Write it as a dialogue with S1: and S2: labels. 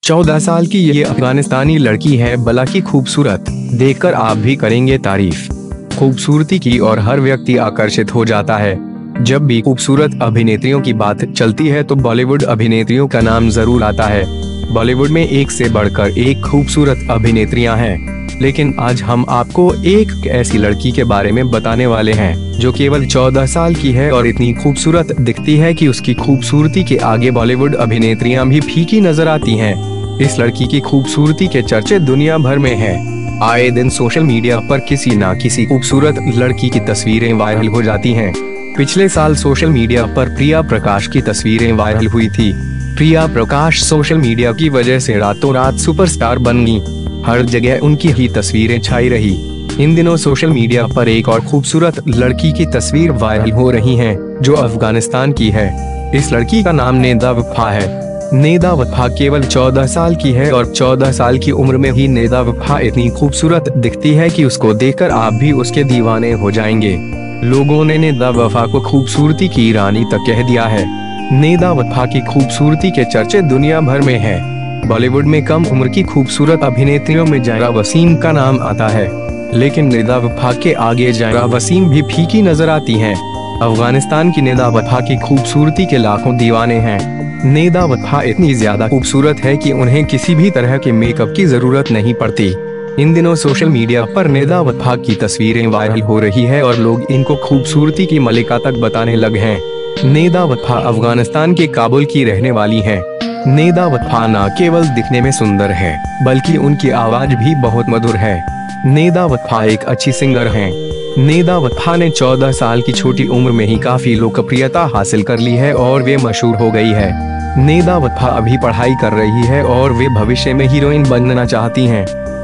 S1: 14 साल की ये अफगानिस्तानी लड़की है भला की खूबसूरत, देखकर आप भी करेंगे तारीफ। खूबसूरती की और हर व्यक्ति आकर्षित हो जाता है। जब भी खूबसूरत अभिनेत्रियों की बात चलती है तो बॉलीवुड अभिनेत्रियों का नाम जरूर आता है। बॉलीवुड में एक से बढ़कर एक खूबसूरत अभिनेत्रियां हैं, लेकिन आज हम आपको एक ऐसी लड़की के बारे में बताने वाले हैं जो केवल 14 साल की है और इतनी खूबसूरत दिखती है कि उसकी खूबसूरती के आगे बॉलीवुड अभिनेत्रियां भी फीकी नजर आती हैं। इस लड़की की खूबसूरती के चर्चे दुनिया भर में हैं। आए दिन सोशल मीडिया पर किसी ना किसी खूबसूरत लड़की की तस्वीरें वायरल हो जाती हैं। पिछले साल सोशल मीडिया पर प्रिया प्रकाश की तस्वीरें वायरल हुई थी। प्रिया प्रकाश सोशल मीडिया की वजह से रातों रात सुपरस्टार बन गई। हर जगह उनकी ही तस्वीरें छाई रही। इन दिनों सोशल मीडिया पर एक और खूबसूरत लड़की की तस्वीर वायरल हो रही है जो अफगानिस्तान की है। इस लड़की का नाम नेदा वफा है। नेदा वफा केवल 14 साल की है और 14 साल की उम्र में ही नेदा वफा इतनी खूबसूरत दिखती है कि उसको देखकर आप भी उसके दीवाने हो जाएंगे। लोगों ने नेदा वफा को खूबसूरती की रानी तक कह दिया है। नेदा वफा की खूबसूरती के चर्चे दुनिया भर में है। बॉलीवुड में कम उम्र की खूबसूरत अभिनेत्रियों में जायरा वसीम का नाम आता है, लेकिन नेदा वफा के आगे जायरा वसीम भी फीकी नजर आती हैं। अफगानिस्तान की नेदा वफा की खूबसूरती के लाखों दीवाने हैं। नेदा वफा इतनी ज्यादा खूबसूरत है कि उन्हें किसी भी तरह के मेकअप की जरूरत नहीं पड़ती। इन दिनों सोशल मीडिया पर नेदा वफा की तस्वीरें वायरल हो रही है और लोग इनको खूबसूरती की मलिका तक बताने लगे हैं। नेदा वफा अफगानिस्तान के काबुल की रहने वाली है। नेदा वफा न केवल दिखने में सुंदर है बल्कि उनकी आवाज भी बहुत मधुर है। नेदा वफा एक अच्छी सिंगर हैं। नेदा वफा ने 14 साल की छोटी उम्र में ही काफी लोकप्रियता हासिल कर ली है और वे मशहूर हो गई है। नेदा वफा अभी पढ़ाई कर रही है और वे भविष्य में हीरोइन बनना चाहती हैं।